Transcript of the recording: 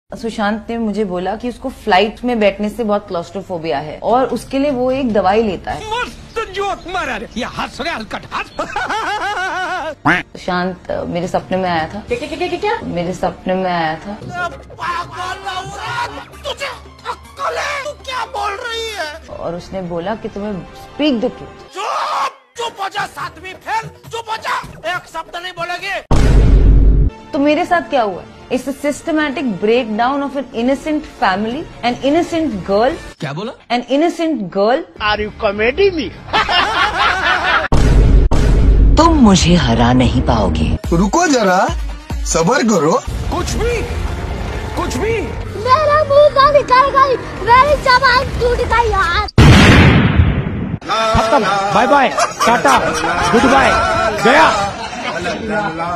सुशांत ने मुझे बोला कि उसको फ्लाइट में बैठने से बहुत क्लॉस्ट्रोफोबिया है और उसके लिए वो एक दवाई लेता है। मस्त जोक मारा रे, ये हंस रहे हलकट हंस। सुशांत मेरे सपने में आया था। क्या? मेरे सपने में आया था। तुझे अक्ल है? तू क्या बोल रही है? और उसने बोला कि तुम्हें स्पीक द ट्रूथ। चुप हो जा, सातवीं फेल, चुप हो जा, एक शब्द नहीं बोलेगी। तो मेरे साथ क्या हुआ? It's a systematic breakdown of an innocent family, an innocent girl. क्या बोला? An innocent girl. Are you comedy me? तुम मुझे हरा नहीं पाओगे। रुको जरा, सब्र करो। कुछ भी मेरा मुंह का निकल गई, मेरी जबान टूट गई यार। खत्म, bye bye, tata, goodbye, गया।